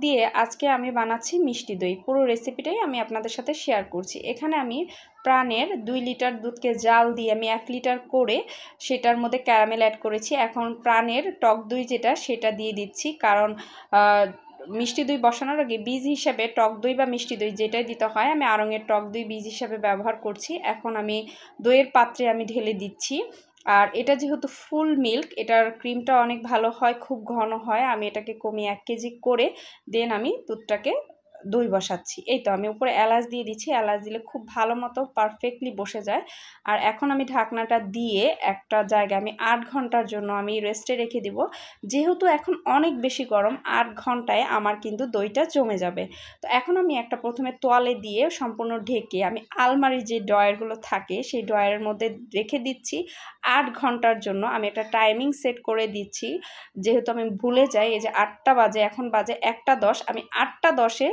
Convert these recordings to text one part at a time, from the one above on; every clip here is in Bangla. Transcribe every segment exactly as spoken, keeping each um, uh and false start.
দিয়ে আজকে আমি বানাচ্ছি মিষ্টি দই। পুরো রেসিপিটাই আমি আপনাদের সাথে শেয়ার করছি। এখানে আমি প্রাণের দুই লিটার দুধকে জাল দিয়ে আমি এক লিটার করে সেটার মধ্যে ক্যারামেল অ্যাড করেছি। এখন প্রাণের টক দই যেটা সেটা দিয়ে দিচ্ছি, কারণ মিষ্টি দই বসানোর আগে বীজ হিসাবে টক দই বা মিষ্টি দই যেটাই দিতে হয়, আমি আড়ংয়ের টক দই বীজ হিসাবে ব্যবহার করছি। এখন আমি দইয়ের পাত্রে আমি ঢেলে দিচ্ছি। আর এটা যেহেতু ফুল মিল্ক, এটার ক্রিমটা অনেক ভালো হয়, খুব ঘন হয়। আমি এটাকে কমিয়ে এক কেজি করে দেন আমি দুধটাকে দই বসাচ্ছি। এই তো আমি উপরে এলাচ দিয়ে দিচ্ছি। এলাচ দিলে খুব ভালো মতো পারফেক্টলি বসে যায়। আর এখন আমি ঢাকনাটা দিয়ে একটা জায়গায় আমি আট ঘন্টার জন্য আমি রেস্টে রেখে দিব। যেহেতু এখন অনেক বেশি গরম, আট ঘন্টায় আমার কিন্তু দইটা জমে যাবে। তো এখন আমি একটা প্রথমে তোয়ালে দিয়ে সম্পূর্ণ ঢেকে আমি আলমারির যে ড্রয়ারগুলো থাকে সেই ড্রয়ারের মধ্যে রেখে দিচ্ছি আট ঘন্টার জন্য। আমি একটা টাইমিং সেট করে দিচ্ছি, যেহেতু আমি ভুলে যাই। এই যে আটটা বাজে, এখন বাজে একটা দশ, আমি আটটা দশে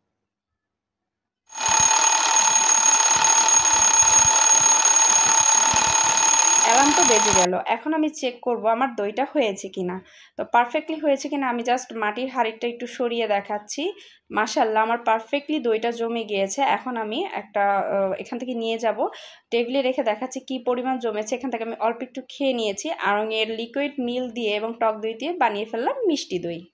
অ্যালার্ম তো বেজে গেল। এখন আমি চেক করব আমার দইটা হয়েছে কিনা। তো পারফেক্টলি হয়েছে কিনা আমি জাস্ট মাটির হাঁড়িটা একটু সরিয়ে দেখাচ্ছি। মাশাআল্লাহ, আমার পারফেক্টলি দইটা জমে গিয়েছে। এখন আমি একটা এখান থেকে নিয়ে যাব, টেবিলে রেখে দেখাচ্ছি কি পরিমাণ জমেছে। এখান থেকে আমি অল্প একটু খেয়ে নিয়েছি। আড়ংয়ের লিকুইড মিল্ক দিয়ে এবং টক দই দিয়ে বানিয়ে ফেললাম মিষ্টি দই।